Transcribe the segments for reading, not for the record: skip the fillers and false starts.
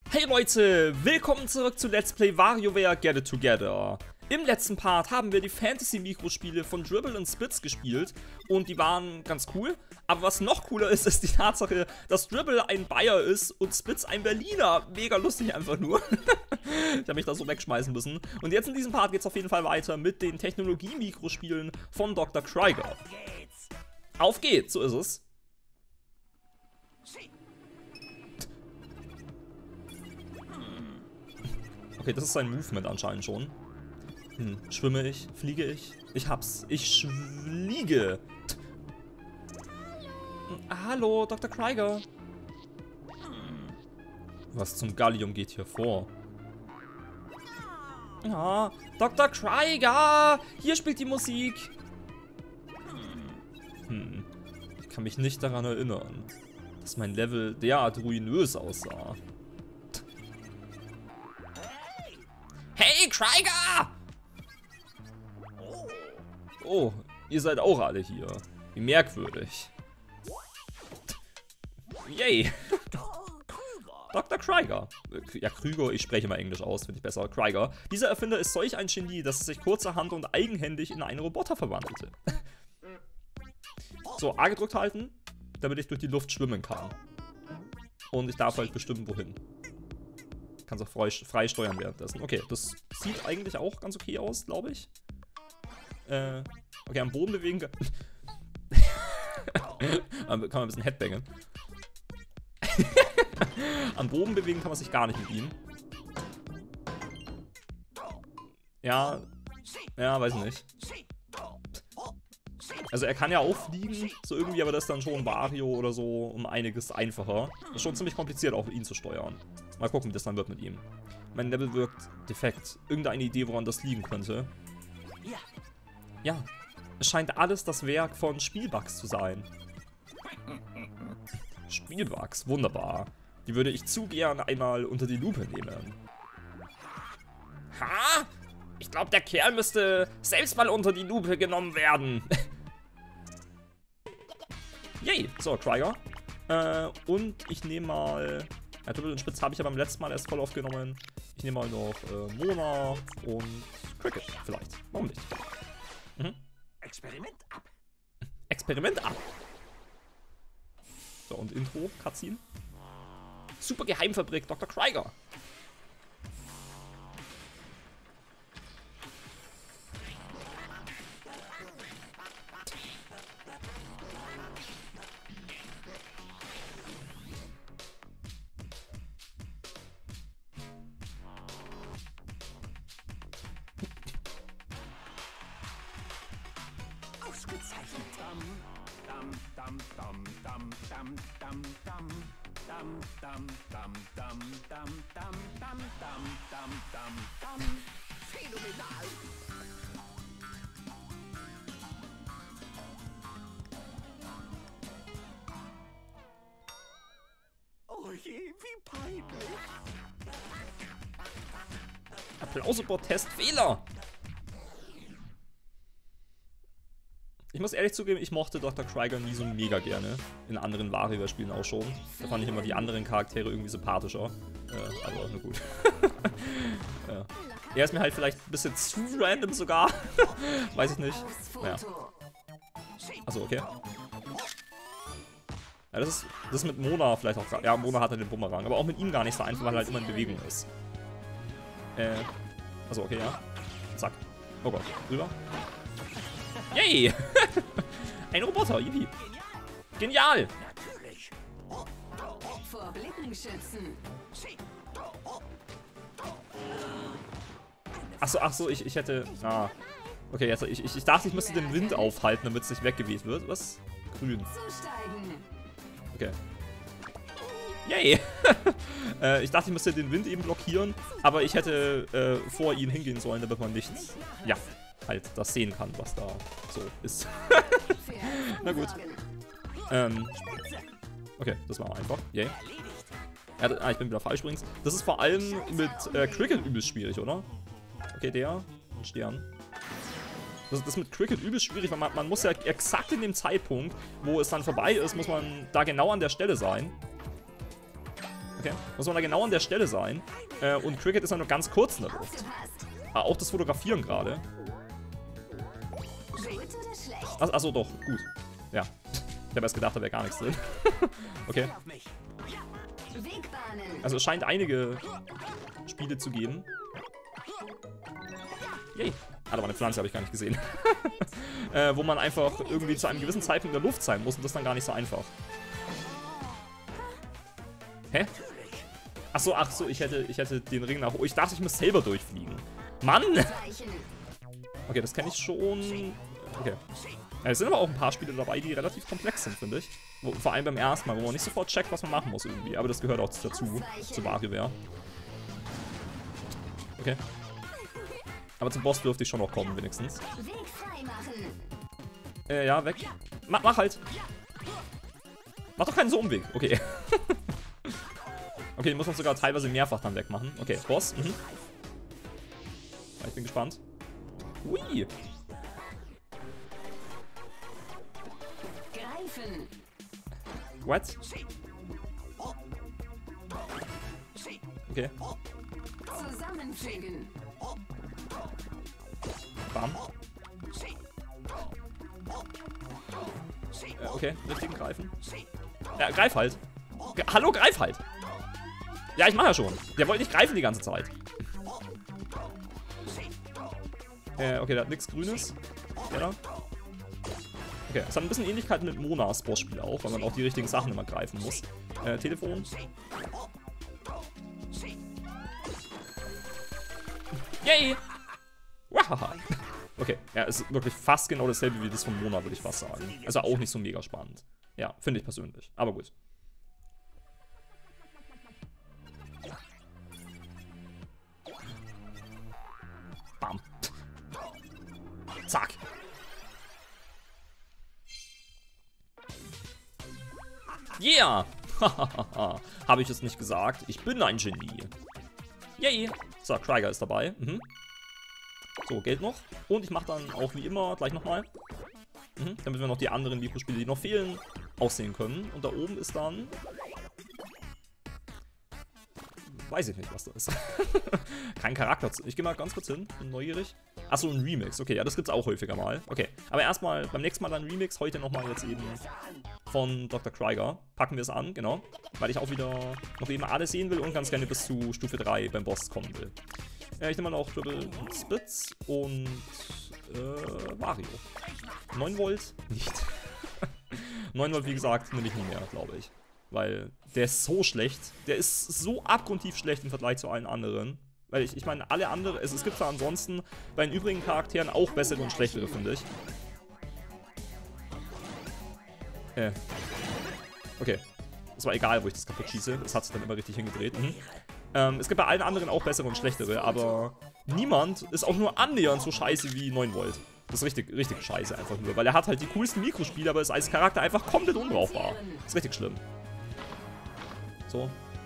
Hey Leute, willkommen zurück zu Let's Play WarioWare Get It Together. Im letzten Part haben wir die Fantasy-Mikrospiele von Dribbble und Spitz gespielt und die waren ganz cool. Aber was noch cooler ist, ist die Tatsache, dass Dribbble ein Bayer ist und Spitz ein Berliner. Mega lustig einfach nur. Ich habe mich da so wegschmeißen müssen. Und jetzt in diesem Part geht es auf jeden Fall weiter mit den Technologie-Mikrospielen von Dr. Krieger. Auf geht's, so ist es. Okay, das ist sein Movement anscheinend schon. Schwimme ich? Fliege ich? Ich hab's. Ich fliege. Hallo, Dr. Krieger. Was zum Gallium geht hier vor? Ja, Dr. Krieger! Hier spielt die Musik. Ich kann mich nicht daran erinnern, dass mein Level derart ruinös aussah. Hey, Krieger! Oh, ihr seid auch alle hier. Wie merkwürdig. Yay. Dr. Krieger. Ja, Krüger, ich spreche mal Englisch aus, finde ich besser. Krieger. Dieser Erfinder ist solch ein Genie, dass er sich kurzerhand und eigenhändig in einen Roboter verwandelte. So, A gedrückt halten, damit ich durch die Luft schwimmen kann. Und ich darf halt bestimmen, wohin. Kann es auch frei steuern währenddessen. Okay, das sieht eigentlich auch ganz okay aus, glaube ich. Okay, am Boden bewegen kann man ein bisschen headbangen. Am Boden bewegen kann man sich gar nicht mit ihm. Ja, weiß nicht. Also er kann ja auch fliegen, so irgendwie, aber das ist dann schon Wario oder so um einiges einfacher. Das ist schon ziemlich kompliziert, auch ihn zu steuern. Mal gucken, wie das dann wird mit ihm. Mein Level wirkt defekt. Irgendeine Idee, woran das liegen könnte. Ja, es scheint alles das Werk von Spielbugs zu sein. Spielbugs, wunderbar. Die würde ich zu gern einmal unter die Lupe nehmen. Ha? Ich glaube, der Kerl müsste selbst mal unter die Lupe genommen werden. Yay, so, Krieger. Und ich nehme mal... Ja, Dribbble und Spitz habe ich ja beim letzten Mal erst voll aufgenommen. Ich nehme mal noch Mona und Cricket vielleicht. Warum nicht? Experiment ab. Experiment ab. So, und Intro, Cutscene. Super Geheimfabrik, Dr. Krieger. Ausgezeichnet. Phänomenal. Oh je, wie peinlich. Applaus-Protest, Fehler. Ich muss ehrlich zugeben, ich mochte Dr. Krieger nie so mega gerne. In anderen WarioWare-Spielen auch schon. Da fand ich immer die anderen Charaktere irgendwie sympathischer. Aber nur gut. Ja. Er ist mir halt vielleicht ein bisschen zu random sogar. Weiß ich nicht. Naja. Achso, okay. Ja, das ist mit Mona vielleicht auch... Ja, Mona hatte den Bumerang. Aber auch mit ihm gar nicht so einfach, weil er halt immer in Bewegung ist. Achso, okay, ja. Zack. Oh Gott. Rüber. Yay! Ein Roboter, yippie. Genial! Natürlich. Vor Blicken schützen. Achso, ich hätte... Ah. Okay, jetzt, ich dachte, ich müsste den Wind aufhalten, damit es nicht weggeweht wird. Was? Grün. Zusteigen. Okay. Yay! Ich dachte, ich müsste den Wind eben blockieren, aber ich hätte vor ihn hingehen sollen, damit man nicht... Ja, halt das sehen kann, was da so ist. Na gut. Okay, das war einfach. Yay. Ja, ich bin wieder falsch übrigens. Das ist vor allem mit Cricket übelst schwierig, oder? Okay, der. Ein Stern. Das mit Cricket übelst schwierig, weil man muss ja exakt in dem Zeitpunkt, wo es dann vorbei ist, muss man da genau an der Stelle sein. Okay. Muss man da genau an der Stelle sein. Und Cricket ist ja nur ganz kurz in der Luft. Aufgepasst. Ah, auch das Fotografieren gerade. Gut oder schlecht? Achso, doch. Gut. Ja. Ich habe erst gedacht, da wäre gar nichts drin. Okay. Auf mich. Wegbahnen. Also es scheint einige Spiele zu geben. Yay. Ah, da war eine Pflanze, habe ich gar nicht gesehen. Wo man einfach irgendwie zu einem gewissen Zeitpunkt in der Luft sein muss und das ist dann gar nicht so einfach. Hä? Achso, ich hätte den Ring nach... Oh, ich dachte, ich muss selber durchfliegen. Mann! Zeichen. Okay, das kenne ich schon. Okay. Ja, es sind aber auch ein paar Spiele dabei, die relativ komplex sind, finde ich. Vor allem beim ersten Mal, wo man nicht sofort checkt, was man machen muss irgendwie. Aber das gehört auch dazu, zu WarioWare. Okay. Aber zum Boss dürfte ich schon noch kommen, wenigstens. Weg frei machen. Ja, weg. Mach halt. Mach doch keinen so Umweg. Okay. Okay, den muss man sogar teilweise mehrfach dann wegmachen. Okay, Boss. Mhm. Ja, ich bin gespannt. Ui. Greifen. What? Okay. Zusammenfügen. Bam. Okay, richtigen greifen. Ja, greif halt. Hallo, greif halt. Ja, ich mach ja schon. Der wollte nicht greifen die ganze Zeit. Okay, der hat nichts Grünes. Der da. Okay, es hat ein bisschen Ähnlichkeit mit Monas Bossspiel auch, weil man auch die richtigen Sachen immer greifen muss. Telefon. Yay! Wahaha. Okay, ja, es ist wirklich fast genau dasselbe wie das von Mona, würde ich fast sagen. Also auch nicht so mega spannend. Ja, finde ich persönlich. Aber gut. Bam. Zack. Yeah! Habe ich es nicht gesagt? Ich bin ein Genie. Yay! So, Krieger ist dabei. Mhm. So, Geld noch. Und ich mache dann auch wie immer gleich nochmal. Mhm. Damit wir noch die anderen Mikrospiele, die noch fehlen, aussehen können. Und da oben ist dann... Weiß ich nicht, was das ist. Kein Charakter. Ich gehe mal ganz kurz hin. Bin neugierig. Achso, ein Remix. Okay, ja, das gibt's auch häufiger mal. Okay, aber erstmal, beim nächsten Mal dann Remix. Heute nochmal jetzt eben von Dr. Krieger. Packen wir es an, genau. Weil ich auch wieder noch eben alles sehen will und ganz gerne bis zu Stufe 3 beim Boss kommen will. Ich nehme mal noch Dribble und Spitz und Wario. 9 Volt? Nicht. 9 Volt, wie gesagt, nehme ich nie mehr, glaube ich. Weil der ist so schlecht. Der ist so abgrundtief schlecht im Vergleich zu allen anderen. Weil ich meine, alle anderen, es gibt zwar ansonsten bei den übrigen Charakteren auch bessere und schlechtere, finde ich. Okay. Es war egal, wo ich das kaputt schieße. Es hat sich dann immer richtig hingedreht. Mhm. Es gibt bei allen anderen auch bessere und schlechtere, aber niemand ist auch nur annähernd so scheiße wie 9 Volt. Das ist richtig, richtig scheiße einfach nur, weil er hat halt die coolsten Mikrospiele, aber ist als Charakter einfach komplett unbrauchbar. Das ist richtig schlimm. So.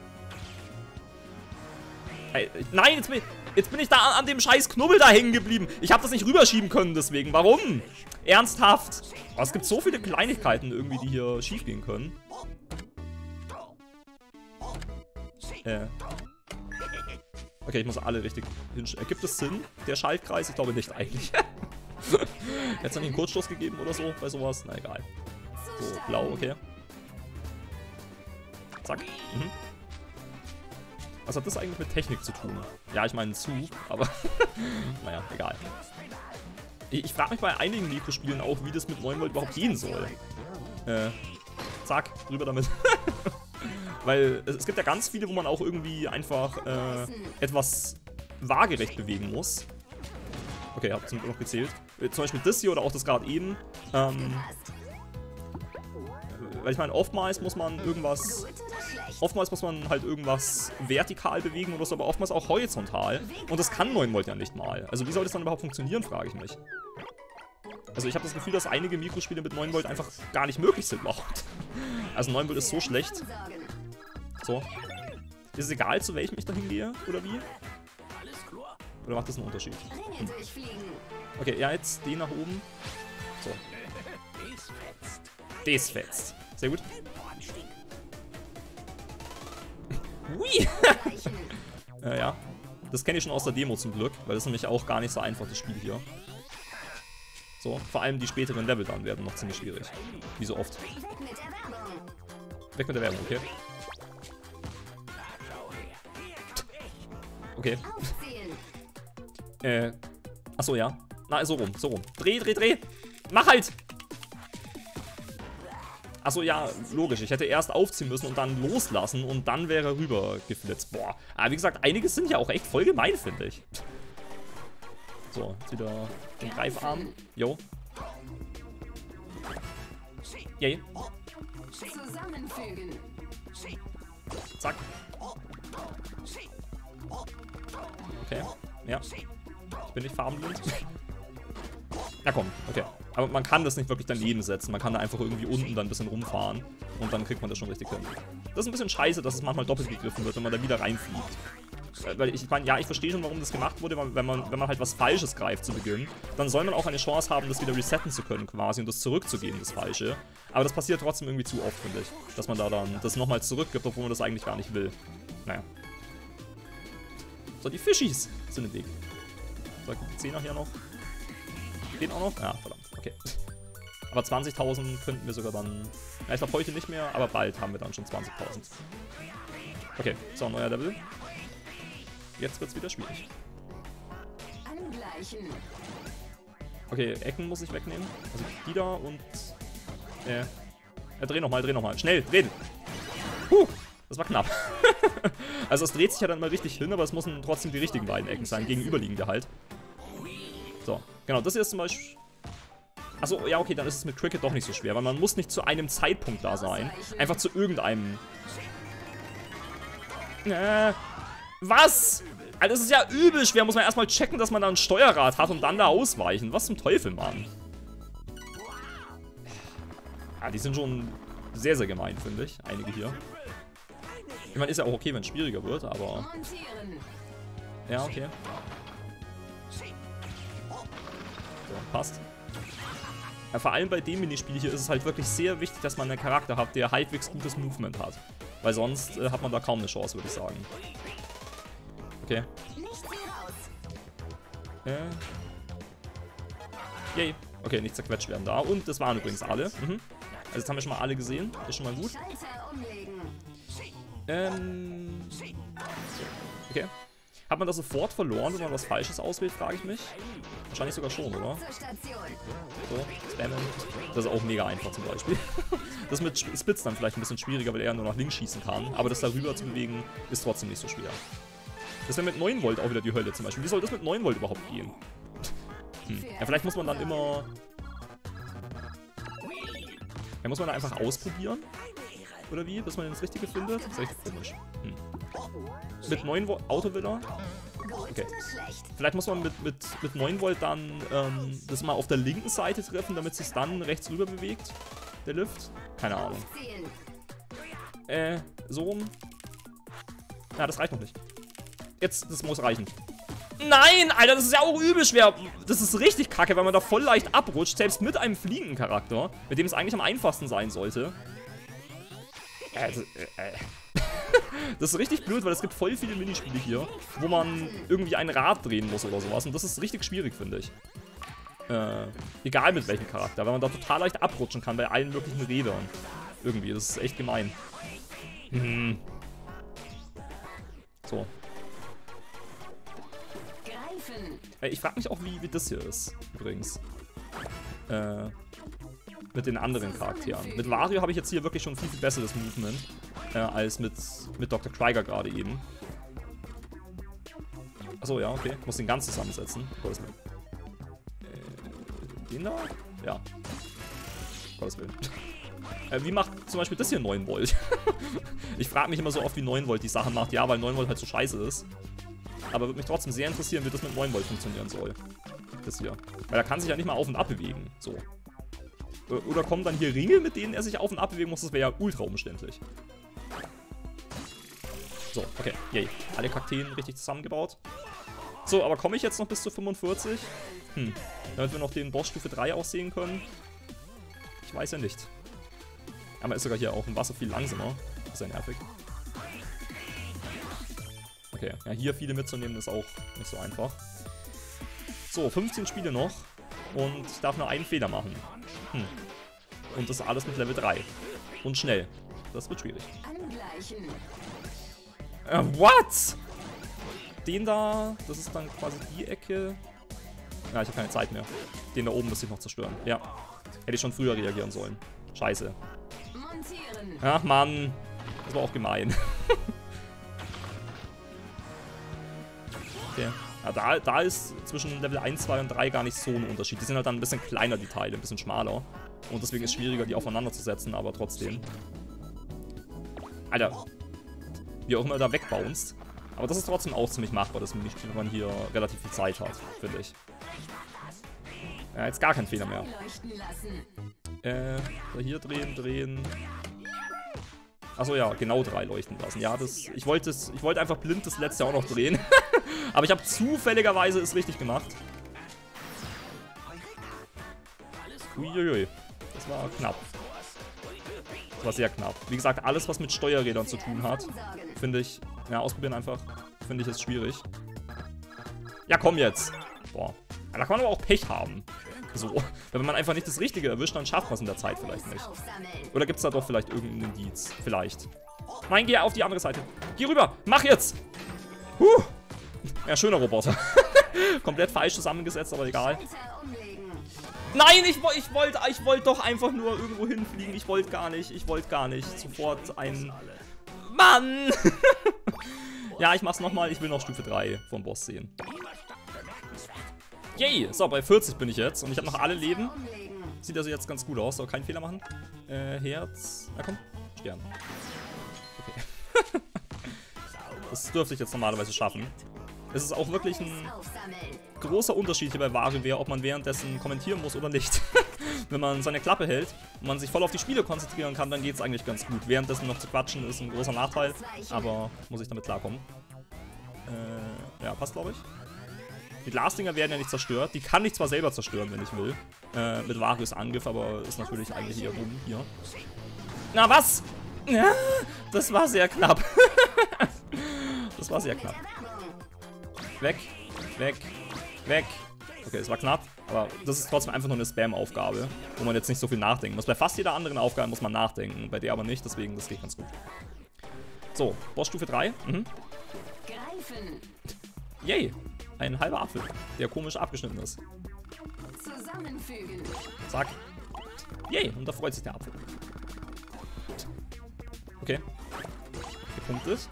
Hey, nein, jetzt bin ich da an dem scheiß Knubbel da hängen geblieben. Ich habe das nicht rüberschieben können deswegen. Warum? Ernsthaft? Oh, es gibt so viele Kleinigkeiten irgendwie, die hier schief gehen können. Okay, ich muss alle richtig hinstellen. Gibt es Sinn, der Schaltkreis? Ich glaube nicht eigentlich. Hätte es dann nicht einen Kurzschluss gegeben oder so bei sowas? Na egal. So, blau, okay. Zack. Mhm. Was hat das eigentlich mit Technik zu tun? Ja, ich meine einen Zug, aber naja, egal. Ich frage mich bei einigen Mikrospielen auch, wie das mit 9 Volt überhaupt gehen soll. Zack, rüber damit. Weil es gibt ja ganz viele, wo man auch irgendwie einfach etwas waagerecht bewegen muss. Okay, hab zum Glück noch gezählt. Zum Beispiel das hier oder auch das gerade eben. Weil ich meine, oftmals muss man irgendwas... Oftmals muss man halt irgendwas vertikal bewegen oder so, aber oftmals auch horizontal. Und das kann 9 Volt ja nicht mal. Also wie soll das dann überhaupt funktionieren, frage ich mich. Also ich habe das Gefühl, dass einige Mikrospiele mit 9 Volt einfach gar nicht möglich sind überhaupt. Also 9 Volt ist so schlecht. So. Ist es egal, zu welchem ich da hingehe, oder wie? Oder macht das einen Unterschied? Okay, ja, jetzt den nach oben. So. Das fetzt. Sehr gut. Hui! Gleichen. Ja. Das kenne ich schon aus der Demo zum Glück, weil das ist nämlich auch gar nicht so einfach, das Spiel hier. So, vor allem die späteren Level dann werden noch ziemlich schwierig. Wie so oft. Weg mit der Werbung. Weg mit der Werbung, okay. Okay. Aufziehen. Achso, ja. Na, so rum, so rum. Dreh, dreh, dreh. Mach halt! Achso, ja, logisch. Ich hätte erst aufziehen müssen und dann loslassen und dann wäre er rüber geflitzt. Boah. Aber wie gesagt, einige sind ja auch echt voll gemein, finde ich. So, jetzt wieder den Greifarm. Jo. Yay. Zusammenfügen. Zack. Okay. Ja. Ich bin nicht farbenblind. Na komm, okay. Aber man kann das nicht wirklich daneben setzen. Man kann da einfach irgendwie unten dann ein bisschen rumfahren. Und dann kriegt man das schon richtig hin. Das ist ein bisschen scheiße, dass es manchmal doppelt gegriffen wird, wenn man da wieder reinfliegt. Weil ich meine, ja, ich verstehe schon, warum das gemacht wurde. Wenn man halt was Falsches greift zu Beginn, dann soll man auch eine Chance haben, das wieder resetten zu können quasi und das zurückzugeben, das Falsche. Aber das passiert trotzdem irgendwie zu oft, finde ich. Dass man da dann das nochmal zurückgibt, obwohl man das eigentlich gar nicht will. Naja. So, die Fischis sind im Weg. So, die 10er hier noch. Den auch noch? Ja, verdammt. Okay. Aber 20.000 könnten wir sogar dann... Ja, ich glaube heute nicht mehr, aber bald haben wir dann schon 20.000. Okay, so, neuer Level. Jetzt wird's wieder schwierig. Angleichen. Okay, Ecken muss ich wegnehmen. Also die da und... dreh nochmal. Schnell, drehen! Das war knapp. Also es dreht sich ja dann mal richtig hin, aber es müssen trotzdem die richtigen beiden Ecken sein, gegenüberliegende halt. So, genau, das hier ist zum Beispiel... Achso, ja okay, dann ist es mit Cricket doch nicht so schwer, weil man muss nicht zu einem Zeitpunkt da sein. Einfach zu irgendeinem... Was? Alter, das ist ja übel schwer. Muss man erstmal checken, dass man da ein Steuerrad hat und dann da ausweichen. Was zum Teufel, Mann? Ja, die sind schon sehr, sehr gemein, finde ich. Einige hier. Ich meine, ist ja auch okay, wenn es schwieriger wird, aber... Montieren. Ja, okay. So, passt. Ja, vor allem bei dem Minispiel hier ist es halt wirklich sehr wichtig, dass man einen Charakter hat, der halbwegs gutes Movement hat. Weil sonst hat man da kaum eine Chance, würde ich sagen. Okay. Nicht raus. Yay. Okay, nicht zerquetscht werden da. Und das waren übrigens alle. Also jetzt haben wir schon mal alle gesehen. Das ist schon mal gut. Schalter umlegen. Okay. Hat man das sofort verloren, wenn man was Falsches auswählt, frage ich mich. Wahrscheinlich sogar schon, oder? Zur Station. So, spammen. Das ist auch mega einfach zum Beispiel. Das mit Spitz dann vielleicht ein bisschen schwieriger, weil er nur nach links schießen kann. Aber das darüber zu bewegen, ist trotzdem nicht so schwer. Das wäre mit 9 Volt auch wieder die Hölle zum Beispiel. Wie soll das mit 9 Volt überhaupt gehen? Ja, vielleicht muss man dann immer... Ja, muss man da einfach ausprobieren? Oder wie? Bis man das Richtige findet? Das ist echt komisch. Mit 9 Volt Autowiller? Okay. Vielleicht muss man mit 9 Volt dann das mal auf der linken Seite treffen, damit es sich dann rechts rüber bewegt. Der Lift? Keine Ahnung. So rum. Ja, das reicht noch nicht. Jetzt, das muss reichen. Nein, Alter, das ist ja auch übel schwer. Das ist richtig kacke, weil man da voll leicht abrutscht, selbst mit einem fliegenden Charakter, mit dem es eigentlich am einfachsten sein sollte. Das ist richtig blöd, weil es gibt voll viele Minispiele hier, wo man irgendwie ein Rad drehen muss oder sowas. Und das ist richtig schwierig, finde ich. Egal mit welchem Charakter, weil man da total leicht abrutschen kann bei allen möglichen Rädern. Irgendwie, das ist echt gemein. So. Ich frage mich auch, wie das hier ist, übrigens. Mit den anderen Charakteren. Mit Wario habe ich jetzt hier wirklich schon viel, viel besseres Movement als mit Dr. Krieger gerade eben. Achso, ja, okay. Ich muss den ganz zusammensetzen. Gottes Willen. Den da? Ja. Gottes Willen. Wie macht zum Beispiel das hier 9 Volt? Ich frage mich immer so oft, wie 9 Volt die Sachen macht. Ja, weil 9 Volt halt so scheiße ist. Aber würde mich trotzdem sehr interessieren, wie das mit 9 Volt funktionieren soll. Das hier. Weil er kann sich ja nicht mal auf und ab bewegen. So. Oder kommen dann hier Ringe, mit denen er sich auf und ab bewegen muss? Das wäre ja ultra umständlich. So, okay. Yay. Alle Kakteen richtig zusammengebaut. So, aber komme ich jetzt noch bis zu 45? Damit wir noch den Boss Stufe 3 auch sehen können? Ich weiß ja nicht. Aber ist sogar hier auch im Wasser viel langsamer. Das ist ja nervig. Okay, ja, hier viele mitzunehmen ist auch nicht so einfach. So, 15 Spiele noch. Und ich darf nur einen Fehler machen. Und das alles mit Level 3. Und schnell. Das wird schwierig. Angleichen. What? Den da, das ist dann quasi die Ecke. Ja, ich habe keine Zeit mehr. Den da oben müsste ich noch zerstören. Ja. Hätte ich schon früher reagieren sollen. Scheiße. Montieren. Ach Mann. Das war auch gemein. Okay. Ja, da ist zwischen Level 1, 2 und 3 gar nicht so ein Unterschied. Die sind halt dann ein bisschen kleiner, die Teile, ein bisschen schmaler. Und deswegen ist es schwieriger, die aufeinander zu setzen, aber trotzdem. Alter. Wie auch immer da wegbounced. Aber das ist trotzdem auch ziemlich machbar, dass man hier relativ viel Zeit hat, finde ich. Ja, jetzt gar kein Fehler mehr. Leuchten lassen. Hier drehen. Achso, ja, genau 3 leuchten lassen. Ja, ich wollte einfach blind das letzte auch noch drehen. Aber ich habe zufälligerweise es richtig gemacht. Uiuiui. Das war knapp. Das war sehr knapp. Wie gesagt, alles, was mit Steuerrädern zu tun hat, finde ich... Ja, ausprobieren einfach. Finde ich ist schwierig. Ja, komm jetzt. Boah. Ja, da kann man aber auch Pech haben. So. Wenn man einfach nicht das Richtige erwischt, dann schafft man es in der Zeit vielleicht nicht. Oder gibt es da doch vielleicht irgendeinen Indiz? Vielleicht. Nein, geh auf die andere Seite. Geh rüber. Mach jetzt. Ja, schöner Roboter. Komplett falsch zusammengesetzt, aber egal. Nein, ich wollte doch einfach nur irgendwo hinfliegen. Ich wollte gar nicht. Sofort ein... Mann! Ja, ich mach's nochmal. Ich will noch Stufe 3 vom Boss sehen. Yay! So, bei 40 bin ich jetzt. Und ich habe noch alle Leben. Sieht also jetzt ganz gut aus. Soll keinen Fehler machen. Herz. Na komm. Stern. Okay. Das dürfte ich jetzt normalerweise schaffen. Es ist auch wirklich ein großer Unterschied hier bei WarioWare, ob man währenddessen kommentieren muss oder nicht. Wenn man seine Klappe hält und man sich voll auf die Spiele konzentrieren kann, dann geht es eigentlich ganz gut. Währenddessen noch zu quatschen ist ein großer Nachteil, aber muss ich damit klarkommen. Ja, passt, glaube ich. Die Glasdinger werden ja nicht zerstört. Die kann ich zwar selber zerstören, wenn ich will. Mit Varios Angriff, aber ist natürlich eigentlich eher dumm hier. Na, was? Ja, das war sehr knapp. Das war sehr knapp. Weg. Okay, es war knapp, aber das ist trotzdem einfach nur eine Spam-Aufgabe, wo man jetzt nicht so viel nachdenken muss. Bei fast jeder anderen Aufgabe muss man nachdenken, bei der aber nicht, deswegen das geht ganz gut. So, Bossstufe 3. Greifen. Yay, ein halber Apfel, der komisch abgeschnitten ist. Zusammenfügen. Zack. Yay, und da freut sich der Apfel. Okay. Gepunktet.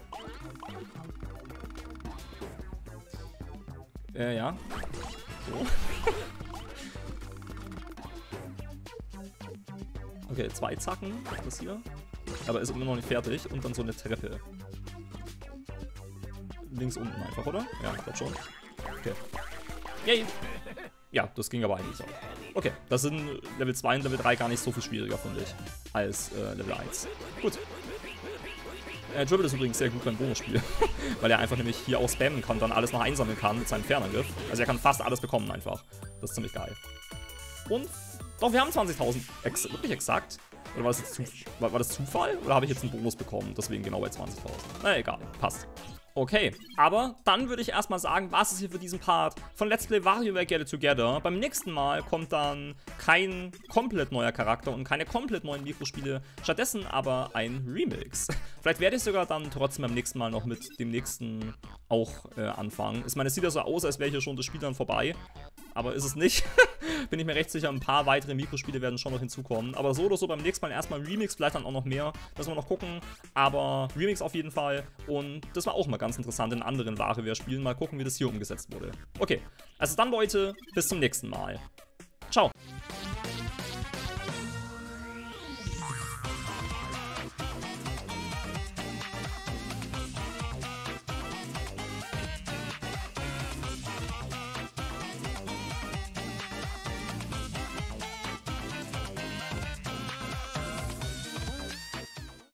Ja. So. Okay, 2 Zacken, das hier. Aber ist immer noch nicht fertig. Und dann so eine Treppe. Links unten einfach, oder? Ja, ich glaube schon. Okay. Yay! Ja, das ging aber eigentlich auch. Okay, das sind Level 2 und Level 3 gar nicht so viel schwieriger, finde ich, als Level 1. Gut. Dribble ist übrigens sehr gut beim Bonusspiel, weil er einfach nämlich hier auch spammen kann, dann alles noch einsammeln kann mit seinem Fernangriff. Also er kann fast alles bekommen einfach. Das ist ziemlich geil. Und, doch, wir haben 20.000. Wirklich exakt? Oder war das Zufall? Oder habe ich jetzt einen Bonus bekommen? Deswegen genau bei 20.000. Na egal, passt. Okay, aber dann würde ich erstmal sagen, was ist hier für diesen Part von Let's Play WarioWare Get It Together. Beim nächsten Mal kommt dann kein komplett neuer Charakter und keine komplett neuen Mikrospiele, stattdessen aber ein Remix. Vielleicht werde ich sogar dann trotzdem beim nächsten Mal noch mit dem nächsten auch anfangen. Ich meine, es sieht ja so aus, als wäre hier schon das Spiel dann vorbei, aber ist es nicht. Bin ich mir recht sicher, ein paar weitere Mikrospiele werden schon noch hinzukommen. Aber so oder so beim nächsten Mal erstmal Remix, vielleicht dann auch noch mehr. Müssen wir noch gucken. Aber Remix auf jeden Fall. Und das war auch mal ganz interessant in anderen WarioWare-Spielen. Mal gucken, wie das hier umgesetzt wurde. Okay, also dann Leute, bis zum nächsten Mal. Ciao.